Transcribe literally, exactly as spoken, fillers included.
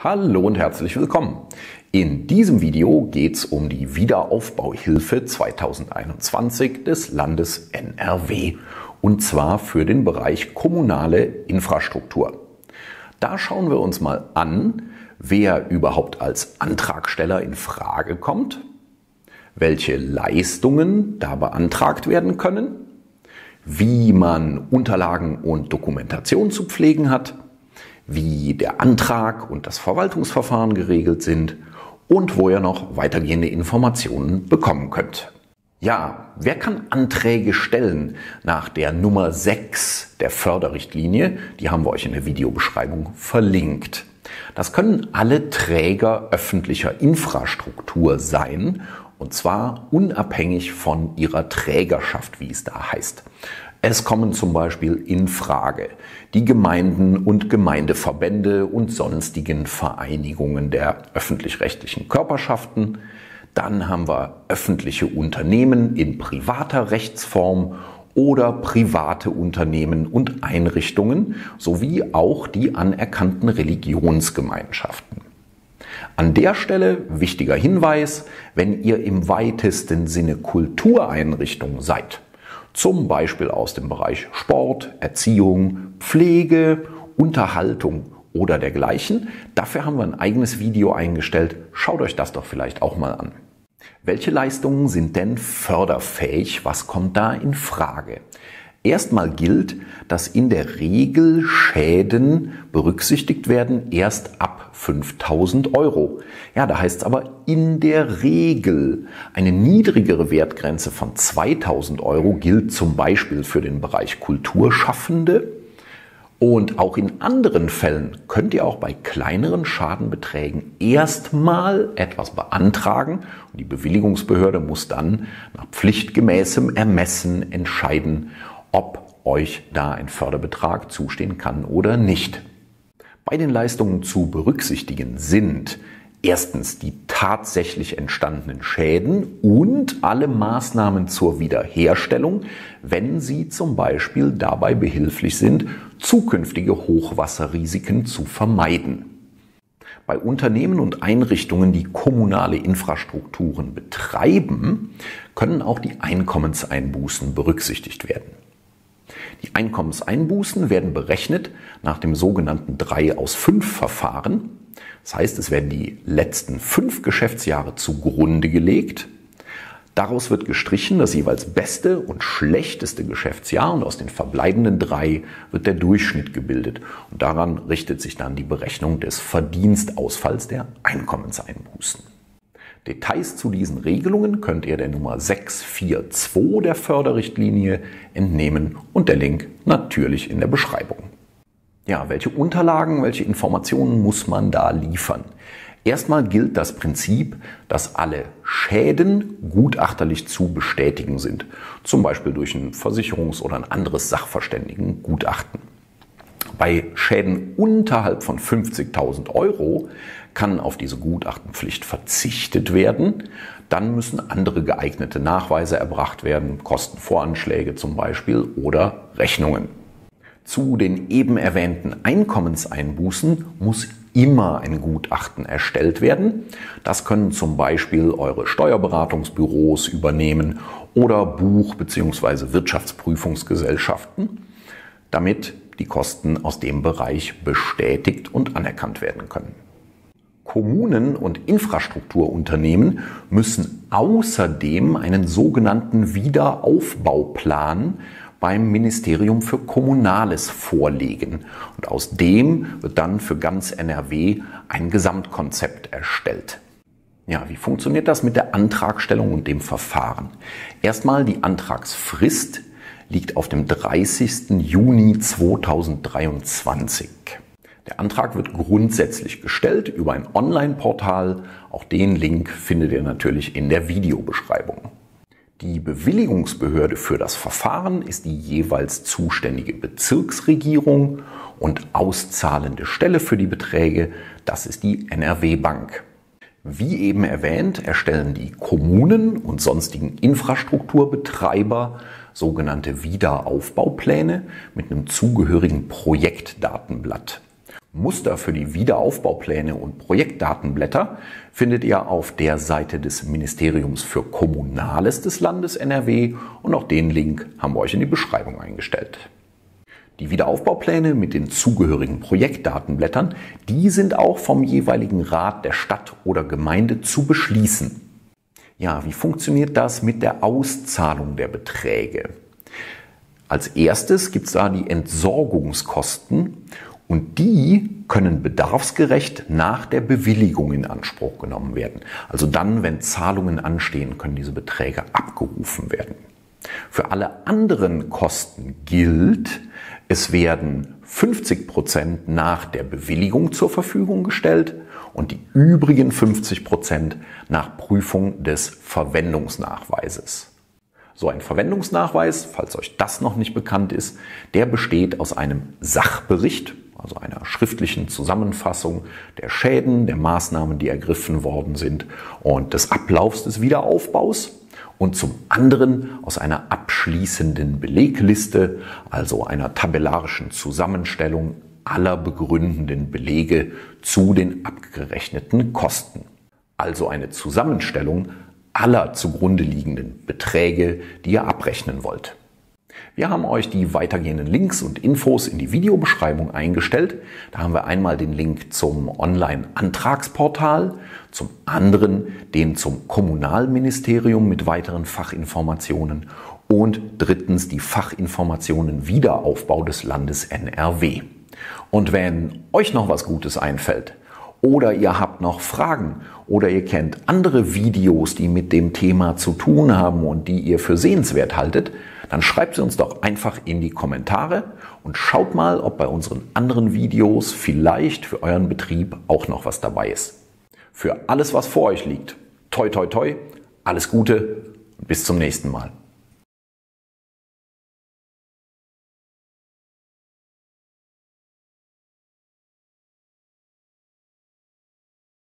Hallo und herzlich willkommen. In diesem Video geht es um die Wiederaufbauhilfe zweitausendeinundzwanzig des Landes N R W und zwar für den Bereich kommunale Infrastruktur. Da schauen wir uns mal an, wer überhaupt als Antragsteller in Frage kommt, welche Leistungen da beantragt werden können, wie man Unterlagen und Dokumentation zu pflegen hat, wie der Antrag und das Verwaltungsverfahren geregelt sind und wo ihr noch weitergehende Informationen bekommen könnt. Ja, wer kann Anträge stellen nach der Nummer sechs der Förderrichtlinie? Die haben wir euch in der Videobeschreibung verlinkt. Das können alle Träger öffentlicher Infrastruktur sein, und zwar unabhängig von ihrer Trägerschaft, wie es da heißt. Es kommen zum Beispiel in Frage die Gemeinden und Gemeindeverbände und sonstigen Vereinigungen der öffentlich-rechtlichen Körperschaften. Dann haben wir öffentliche Unternehmen in privater Rechtsform oder private Unternehmen und Einrichtungen sowie auch die anerkannten Religionsgemeinschaften. An der Stelle wichtiger Hinweis, wenn ihr im weitesten Sinne Kultureinrichtung seid, zum Beispiel aus dem Bereich Sport, Erziehung, Pflege, Unterhaltung oder dergleichen. Dafür haben wir ein eigenes Video eingestellt. Schaut euch das doch vielleicht auch mal an. Welche Leistungen sind denn förderfähig? Was kommt da in Frage? Erstmal gilt, dass in der Regel Schäden berücksichtigt werden erst ab fünftausend Euro. Ja, da heißt es aber in der Regel. Eine niedrigere Wertgrenze von zweitausend Euro gilt zum Beispiel für den Bereich Kulturschaffende. Und auch in anderen Fällen könnt ihr auch bei kleineren Schadenbeträgen erstmal etwas beantragen. Und die Bewilligungsbehörde muss dann nach pflichtgemäßem Ermessen entscheiden, ob euch da ein Förderbetrag zustehen kann oder nicht. Bei den Leistungen zu berücksichtigen sind erstens die tatsächlich entstandenen Schäden und alle Maßnahmen zur Wiederherstellung, wenn sie zum Beispiel dabei behilflich sind, zukünftige Hochwasserrisiken zu vermeiden. Bei Unternehmen und Einrichtungen, die kommunale Infrastrukturen betreiben, können auch die Einkommenseinbußen berücksichtigt werden. Die Einkommenseinbußen werden berechnet nach dem sogenannten drei aus fünf Verfahren. Das heißt, es werden die letzten fünf Geschäftsjahre zugrunde gelegt. Daraus wird gestrichen das jeweils beste und schlechteste Geschäftsjahr und aus den verbleibenden drei wird der Durchschnitt gebildet. Und daran richtet sich dann die Berechnung des Verdienstausfalls der Einkommenseinbußen. Details zu diesen Regelungen könnt ihr der Nummer sechs vier zwei der Förderrichtlinie entnehmen und der Link natürlich in der Beschreibung. Ja, welche Unterlagen, welche Informationen muss man da liefern? Erstmal gilt das Prinzip, dass alle Schäden gutachterlich zu bestätigen sind, zum Beispiel durch ein Versicherungs- oder ein anderes Sachverständigengutachten. Bei Schäden unterhalb von fünfzigtausend Euro kann auf diese Gutachtenpflicht verzichtet werden. Dann müssen andere geeignete Nachweise erbracht werden, Kostenvoranschläge zum Beispiel oder Rechnungen. Zu den eben erwähnten Einkommenseinbußen muss immer ein Gutachten erstellt werden. Das können zum Beispiel eure Steuerberatungsbüros übernehmen oder Buch- bzw. Wirtschaftsprüfungsgesellschaften, damit die Kosten aus dem Bereich bestätigt und anerkannt werden können. Kommunen und Infrastrukturunternehmen müssen außerdem einen sogenannten Wiederaufbauplan beim Ministerium für Kommunales vorlegen. Und aus dem wird dann für ganz N R W ein Gesamtkonzept erstellt. Ja, wie funktioniert das mit der Antragstellung und dem Verfahren? Erstmal die Antragsfrist liegt auf dem dreißigsten Juni zweitausenddreiundzwanzig. Der Antrag wird grundsätzlich gestellt über ein Online-Portal. Auch den Link findet ihr natürlich in der Videobeschreibung. Die Bewilligungsbehörde für das Verfahren ist die jeweils zuständige Bezirksregierung und auszahlende Stelle für die Beträge, das ist die N R W Bank. Wie eben erwähnt, erstellen die Kommunen und sonstigen Infrastrukturbetreiber sogenannte Wiederaufbaupläne mit einem zugehörigen Projektdatenblatt. Muster für die Wiederaufbaupläne und Projektdatenblätter findet ihr auf der Seite des Ministeriums für Kommunales des Landes N R W und auch den Link haben wir euch in die Beschreibung eingestellt. Die Wiederaufbaupläne mit den zugehörigen Projektdatenblättern, die sind auch vom jeweiligen Rat der Stadt oder Gemeinde zu beschließen. Ja, wie funktioniert das mit der Auszahlung der Beträge? Als erstes gibt es da die Entsorgungskosten und die können bedarfsgerecht nach der Bewilligung in Anspruch genommen werden. Also dann, wenn Zahlungen anstehen, können diese Beträge abgerufen werden. Für alle anderen Kosten gilt, es werden fünfzig Prozent nach der Bewilligung zur Verfügung gestellt und die übrigen fünfzig Prozent nach Prüfung des Verwendungsnachweises. So ein Verwendungsnachweis, falls euch das noch nicht bekannt ist, der besteht aus einem Sachbericht, also einer schriftlichen Zusammenfassung der Schäden, der Maßnahmen, die ergriffen worden sind und des Ablaufs des Wiederaufbaus und zum anderen aus einer abschließenden Belegliste, also einer tabellarischen Zusammenstellung aller begründenden Belege zu den abgerechneten Kosten. Also eine Zusammenstellung aller zugrunde liegenden Beträge, die ihr abrechnen wollt. Wir haben euch die weitergehenden Links und Infos in die Videobeschreibung eingestellt. Da haben wir einmal den Link zum Online-Antragsportal, zum anderen den zum Kommunalministerium mit weiteren Fachinformationen und drittens die Fachinformationen Wiederaufbau des Landes N R W. Und wenn euch noch was Gutes einfällt, oder ihr habt noch Fragen oder ihr kennt andere Videos, die mit dem Thema zu tun haben und die ihr für sehenswert haltet, dann schreibt sie uns doch einfach in die Kommentare und schaut mal, ob bei unseren anderen Videos vielleicht für euren Betrieb auch noch was dabei ist. Für alles, was vor euch liegt, toi toi toi, alles Gute und bis zum nächsten Mal.